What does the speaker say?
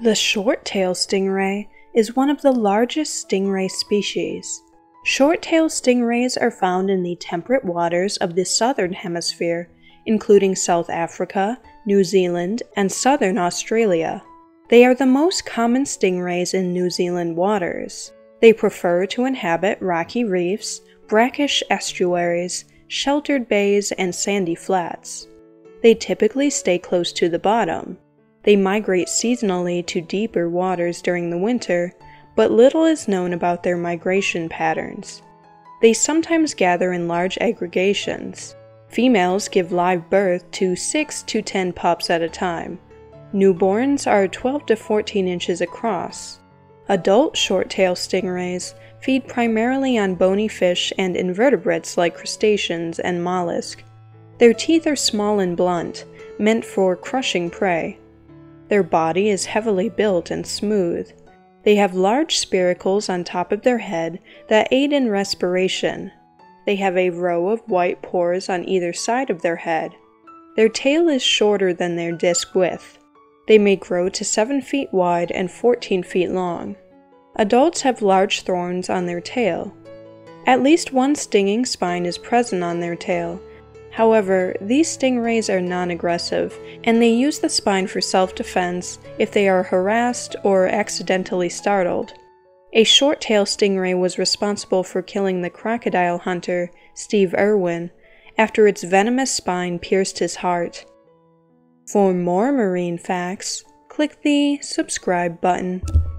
The short-tailed stingray is one of the largest stingray species. Short-tailed stingrays are found in the temperate waters of the southern hemisphere, including South Africa, New Zealand, and southern Australia. They are the most common stingrays in New Zealand waters. They prefer to inhabit rocky reefs, brackish estuaries, sheltered bays, and sandy flats. They typically stay close to the bottom. They migrate seasonally to deeper waters during the winter, but little is known about their migration patterns. They sometimes gather in large aggregations. Females give live birth to 6 to 10 pups at a time. Newborns are 12 to 14 inches across. Adult short-tailed stingrays feed primarily on bony fish and invertebrates like crustaceans and mollusks. Their teeth are small and blunt, meant for crushing prey. Their body is heavily built and smooth. They have large spiracles on top of their head that aid in respiration. They have a row of white pores on either side of their head. Their tail is shorter than their disc width. They may grow to 7 feet wide and 14 feet long. Adults have large thorns on their tail. At least one stinging spine is present on their tail. However, these stingrays are non-aggressive, and they use the spine for self-defense if they are harassed or accidentally startled. A short-tailed stingray was responsible for killing the crocodile hunter, Steve Irwin, after its venomous spine pierced his heart. For more marine facts, click the subscribe button.